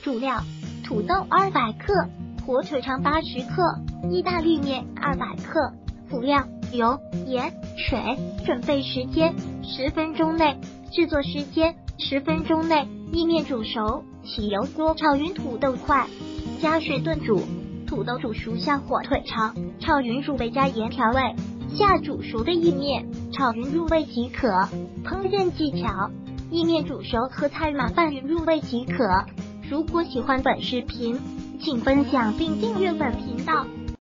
主料：土豆200克，火腿肠80克，意大利面200克。辅料：油、盐、水。准备时间10分钟内，制作时间10分钟内。意面煮熟，起油锅炒匀土豆块，加水炖煮。土豆煮熟下火腿肠，炒匀入味加盐调味，下煮熟的意面，炒匀入味即可。烹饪技巧：意面煮熟和菜码拌匀入味即可。如果喜欢本视频，请分享并订阅本频道。